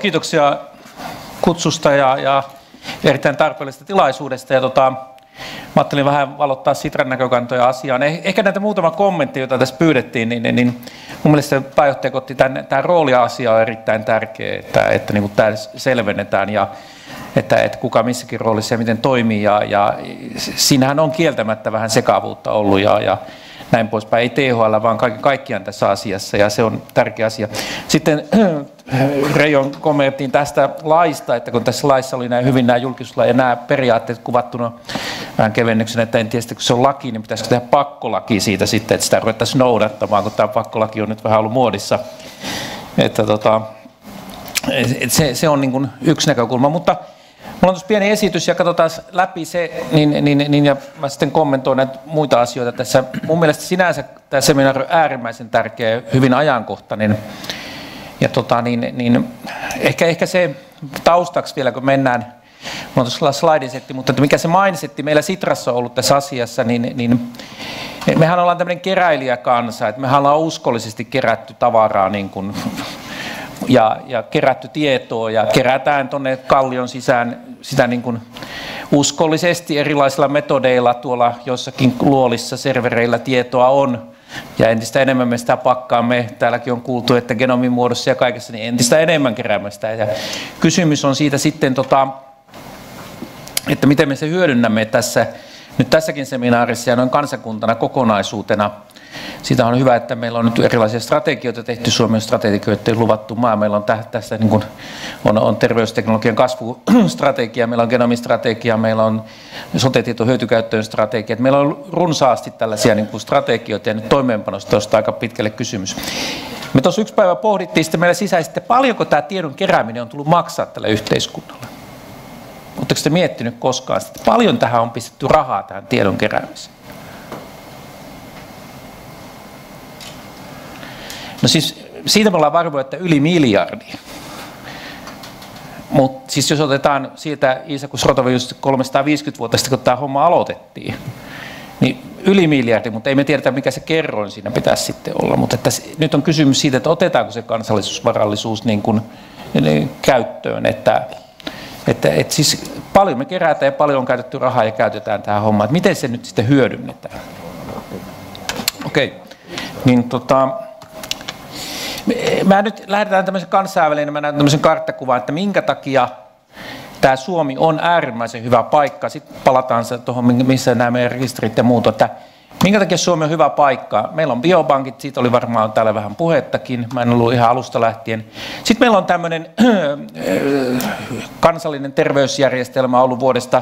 kiitoksia kutsusta ja erittäin tarpeellisesta tilaisuudesta. Mä ajattelin vähän valottaa Sitran näkökantoja asiaan. Ehkä näitä muutama kommentti, joita tässä pyydettiin, niin mun mielestä pääjohtaja otti tämä rooli-asia on erittäin tärkeä, että niin tämä selvennetään ja että kuka missäkin roolissa ja miten toimii. Ja siinähän on kieltämättä vähän sekavuutta ollut ja näin poispäin. Ei THL, vaan kaikkiaan tässä asiassa ja se on tärkeä asia. Sitten Reijon kommenttiin tästä laista, että kun tässä laissa oli näin hyvin nämä julkisuuslain ja nämä periaatteet kuvattuna vähän kevennyksenä, että en tiedä, kun se on laki, niin pitäisikö tehdä pakkolaki siitä sitten, että sitä ruvettaisiin noudattamaan, kun tämä pakkolaki on nyt vähän ollut muodissa. Että se on niin kuin yksi näkökulma, mutta mulla on tuossa pieni esitys ja katsotaan läpi se, ja mä sitten kommentoin näitä muita asioita tässä. Mun mielestä sinänsä tämä seminaari on äärimmäisen tärkeä, hyvin ajankohtainen. Ja ehkä se taustaksi vielä, kun mennään, mulla on tuossa slaidisetti, mutta että mikä se mindsetti meillä Sitrassa on ollut tässä asiassa, niin mehän ollaan tämmöinen keräilijäkansa, että mehän ollaan uskollisesti kerätty tavaraa niin kuin, ja kerätty tietoa ja kerätään tuonne kallion sisään sitä niin kuin uskollisesti erilaisilla metodeilla tuolla jossakin luolissa servereillä tietoa on. Ja entistä enemmän me sitä pakkaamme, täälläkin on kuultu, että genomin muodossa ja kaikessa, niin entistä enemmän keräämme sitä. Ja kysymys on siitä sitten, että miten me se hyödynnämme tässä, nyt tässäkin seminaarissa ja noin kansakuntana kokonaisuutena. Siitä on hyvä, että meillä on nyt erilaisia strategioita tehty, Suomen strategioiden luvattu maa. Meillä on tässä niin kuin on terveysteknologian kasvustrategia, meillä on genomistrategia, meillä on sote-tieto hyötykäyttöön strategia. Meillä on runsaasti tällaisia niin kuin strategioita ja nyt toimeenpanosta on aika pitkälle kysymys. Me tuossa yksi päivä pohdittiin sitten meillä sisäisesti, paljonko tämä tiedon kerääminen on tullut maksaa tälle yhteiskunnalle. Oletteko te miettinyt koskaan, että paljon tähän on pistetty rahaa tähän tiedon keräämiseen? No siis siitä me ollaan varmoja, että yli miljardi. Mutta siis jos otetaan siitä Iisakus Rotavius 350 vuotta sitten, kun tämä homma aloitettiin, niin yli miljardi, mutta ei me tiedetä, mikä se kerroin siinä pitäisi sitten olla. Mutta että nyt on kysymys siitä, että otetaanko se kansallisuusvarallisuus niin kuin käyttöön. Että siis paljon me kerätään ja paljon on käytetty rahaa ja käytetään tähän hommaan. Että miten se nyt sitten hyödynnetään? Okei. Niin mä nyt lähdetään tämmöisen kansainvälinen, mä näytän tämmöisen karttakuvan, että minkä takia tämä Suomi on äärimmäisen hyvä paikka. Sitten palataan tuohon, missä nämä meidän rekisterit ja muut, että minkä takia Suomi on hyvä paikka. Meillä on biopankit, siitä oli varmaan täällä vähän puhettakin, mä en ollut ihan alusta lähtien. Sitten meillä on tämmöinen kansallinen terveysjärjestelmä ollut vuodesta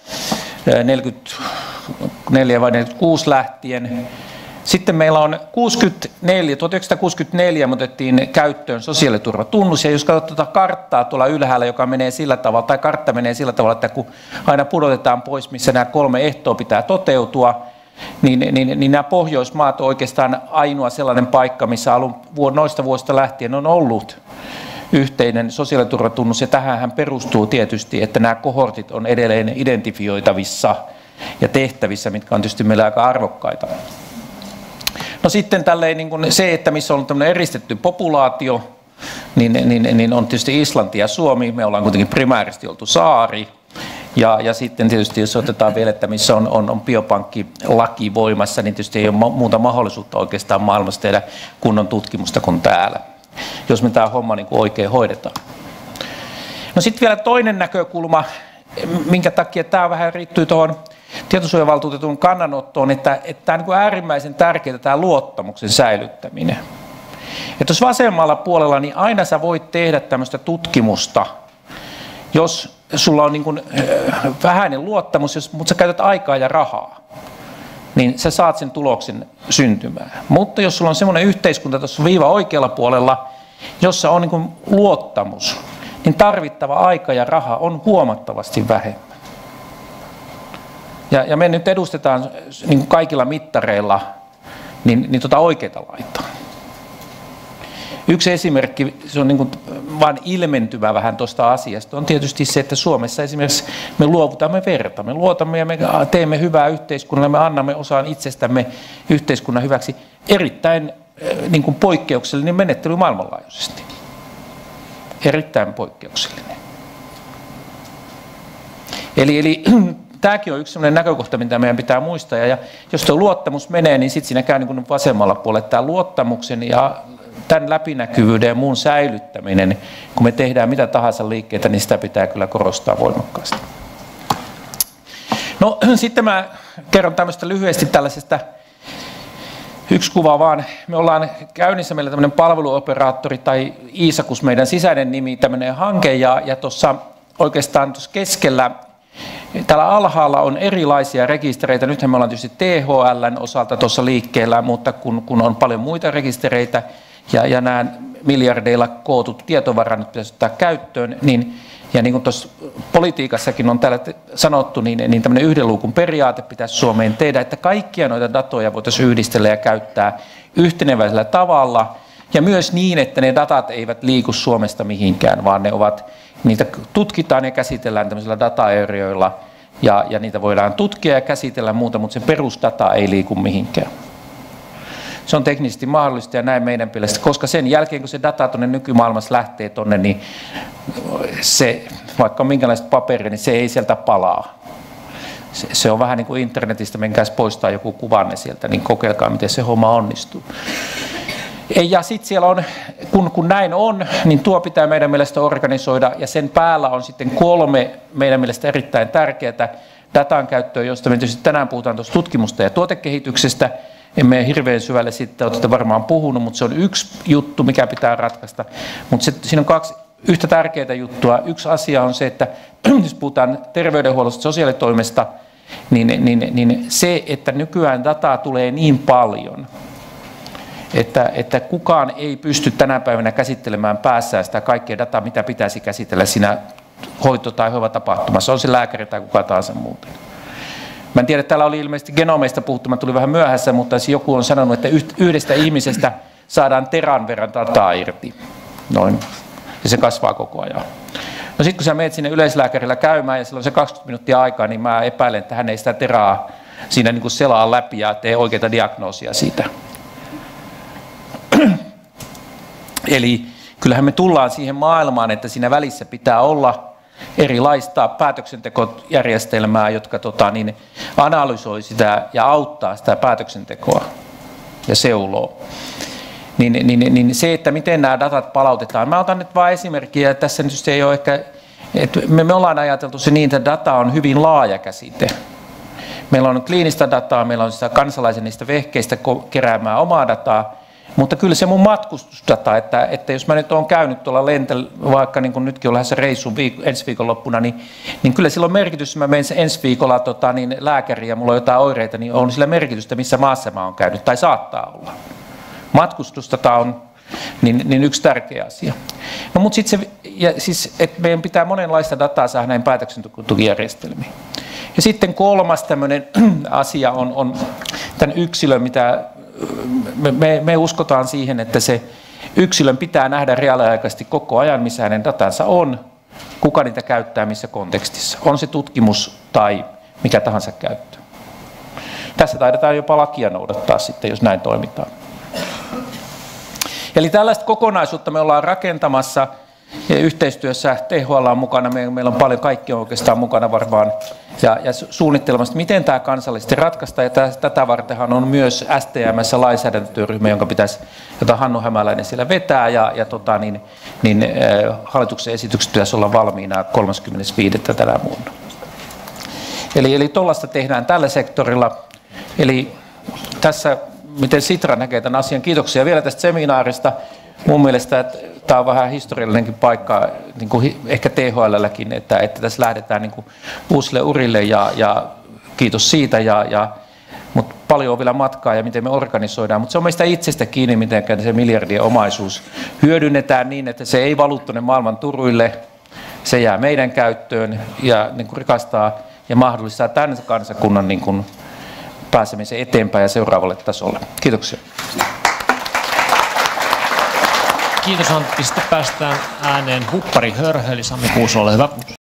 1944 vai 1946 lähtien. Sitten meillä on 1964 me otettiin käyttöön sosiaaliturvatunnus, ja jos katsot tuota karttaa tuolla ylhäällä, joka menee sillä tavalla, tai kartta menee sillä tavalla, että kun aina pudotetaan pois, missä nämä 3 ehtoa pitää toteutua, niin nämä Pohjoismaat on oikeastaan ainoa sellainen paikka, missä noista vuosista lähtien on ollut yhteinen sosiaaliturvatunnus, ja tähän perustuu tietysti, että nämä kohortit on edelleen identifioitavissa ja tehtävissä, mitkä on tietysti meillä aika arvokkaita. No sitten tälleen niin kuin se, että missä on ollut tämmöinen eristetty populaatio, niin on tietysti Islanti ja Suomi. Me ollaan kuitenkin primäärisesti oltu saari. Ja sitten tietysti jos otetaan vielä, että missä on biopankkilaki voimassa, niin tietysti ei ole muuta mahdollisuutta oikeastaan maailmassa tehdä kunnon tutkimusta kuin täällä, jos me tämä homma niin kuin oikein hoidetaan. No sitten vielä toinen näkökulma, minkä takia tämä vähän riittyy tuohon tietosuojavaltuutetun kannanottoon, että tämä on äärimmäisen tärkeää tämä luottamuksen säilyttäminen. Että jos vasemmalla puolella, niin aina sä voit tehdä tämmöistä tutkimusta, jos sulla on niin kuin vähäinen luottamus, mutta sä käytät aikaa ja rahaa, niin sä saat sen tuloksen syntymään. Mutta jos sulla on semmoinen yhteiskunta tuossa viiva oikealla puolella, jossa on niin kuin luottamus, niin tarvittava aika ja raha on huomattavasti vähemmän. Ja me nyt edustetaan niin kuin kaikilla mittareilla niin oikeita laitaa. Yksi esimerkki, se on niin kuin vain ilmentymä vähän tuosta asiasta, on tietysti se, että Suomessa esimerkiksi me luovutamme verta. Me luotamme ja me teemme hyvää yhteiskunnalle, me annamme osaan itsestämme yhteiskunnan hyväksi. Erittäin niin kuin poikkeuksellinen menettely maailmanlaajuisesti. erittäin poikkeuksellinen. Eli tämäkin on yksi sellainen näkökohta, mitä meidän pitää muistaa. Ja jos tuo luottamus menee, niin sitten siinä käy niin kuin vasemmalla puolella. Tämä luottamuksen ja tämän läpinäkyvyyden ja muun säilyttäminen, kun me tehdään mitä tahansa liikkeitä, niin sitä pitää kyllä korostaa voimakkaasti. No sitten mä kerron tämmöistä lyhyesti tällaisesta, yksi kuva vaan. Me ollaan käynnissä, meillä tämmöinen palveluoperaattori tai Iisakus, meidän sisäinen nimi, tämmöinen hanke, ja tuossa oikeastaan tuossa keskellä, täällä alhaalla on erilaisia rekistereitä. Nythän me ollaan tietysti THL:n osalta tuossa liikkeellä, mutta kun on paljon muita rekistereitä ja nämä miljardeilla kootut tietovarannot pitäisi ottaa käyttöön, ja niin kuin tuossa politiikassakin on täällä sanottu, niin tämmöinen yhden luukun periaate pitäisi Suomeen tehdä, että kaikkia noita datoja voitaisiin yhdistellä ja käyttää yhteneväisellä tavalla, ja myös niin, että ne datat eivät liiku Suomesta mihinkään, vaan niitä tutkitaan ja käsitellään tämmöisillä data-areoilla, ja niitä voidaan tutkia ja käsitellä muuta, mutta se perusdata ei liiku mihinkään. Se on teknisesti mahdollista ja näin meidän mielestä, koska sen jälkeen, kun se data tuonne nykymaailmassa lähtee tuonne, niin se, vaikka on minkälaista paperia, niin se ei sieltä palaa. Se on vähän niin kuin internetistä, menkääs poistaa joku kuvanne sieltä, niin kokeilkaa, miten se homma onnistuu. Ja sitten siellä on, kun näin on, niin tuo pitää meidän mielestä organisoida, ja sen päällä on sitten 3 meidän mielestä erittäin tärkeää datan käyttöä, josta me tietysti tänään puhutaan tuosta tutkimusta ja tuotekehityksestä. Emme hirveän syvälle sitten olette varmaan puhunut, mutta se on yksi juttu, mikä pitää ratkaista. Mutta siinä on 2 yhtä tärkeää juttua. Yksi asia on se, että jos puhutaan terveydenhuollosta, sosiaalitoimesta, niin se, että nykyään dataa tulee niin paljon, että kukaan ei pysty tänä päivänä käsittelemään päässään sitä kaikkea dataa, mitä pitäisi käsitellä siinä hoito- tai hoivatapahtumassa, on se lääkäri tai kuka tahansa muuten. Mä en tiedä, täällä oli ilmeisesti genomeista puhuttu, mä tulin vähän myöhässä, mutta joku on sanonut, että yhdestä ihmisestä saadaan teran verran dataa irti. Noin. Ja se kasvaa koko ajan. No sitten kun sä menet sinne yleislääkärillä käymään ja sillä on se 20 minuuttia aikaa, niin mä epäilen, että hän ei sitä teraa siinä niin kuin selaa läpi ja tee oikeita diagnoosia siitä. Eli kyllähän me tullaan siihen maailmaan, että siinä välissä pitää olla erilaista päätöksentekojärjestelmää, jotka analysoi sitä ja auttaa sitä päätöksentekoa ja seuloo. Niin se, että miten nämä datat palautetaan. Mä otan nyt vain esimerkkiä, tässä nyt se ei ole ehkä, että me ollaan ajateltu se niin, että data on hyvin laaja käsite. Meillä on kliinistä dataa, meillä on sitä kansalaisen niistä vehkeistä keräämään omaa dataa, mutta kyllä se mun matkustusdata, että jos mä nyt oon käynyt tuolla lentällä, vaikka niin kuin nytkin on lähdössä reissun ensi viikonloppuna, niin kyllä sillä on merkitys, jos mä menen ensi viikolla lääkäriin ja mulla on jotain oireita, niin on sillä merkitystä, missä maassa mä oon käynyt, tai saattaa olla. Matkustusdata on niin yksi tärkeä asia. No mutta sitten se, siis, että meidän pitää monenlaista dataa saada näin päätöksentekojärjestelmiin. Ja sitten 3. tämmöinen asia on tämän yksilön, mitä me uskotaan siihen, että se yksilön pitää nähdä reaaliaikaisesti koko ajan, missä hänen datansa on, kuka niitä käyttää, missä kontekstissa. On se tutkimus tai mikä tahansa käyttö. Tässä taidetaan jopa lakia noudattaa sitten, jos näin toimitaan. Eli tällaista kokonaisuutta me ollaan rakentamassa ja yhteistyössä THL on mukana, meillä on paljon, kaikki on oikeastaan mukana varmaan, ja suunnittelemassa, miten tämä kansallisesti ratkaista, ja tätä vartenhan on myös STM:ssä lainsäädäntötyöryhmä, jota Hannu Hämäläinen siellä vetää, ja hallituksen esitykset pitäisi olla valmiina 35. tänä vuonna. Eli tuollaista tehdään tällä sektorilla, eli tässä miten Sitra näkee tämän asian. Kiitoksia vielä tästä seminaarista. Mun mielestä että tämä on vähän historiallinenkin paikka, niin kuin ehkä THL:lläkin, että tässä lähdetään niin kuin uusille urille ja kiitos siitä. Mutta paljon on vielä matkaa ja miten me organisoidaan. Mutta se on meistä itsestä kiinni, miten se miljardien omaisuus hyödynnetään niin, että se ei valu tuonne maailman turuille. Se jää meidän käyttöön ja niin kuin rikastaa ja mahdollistaa tämän kansakunnan niin kuin pääsemisen eteenpäin ja seuraavalle tasolle. Kiitoksia. Kiitos Antti. Sitten päästään ääneen Huppari Hörhö, eli Sami Kuuso, ole hyvä.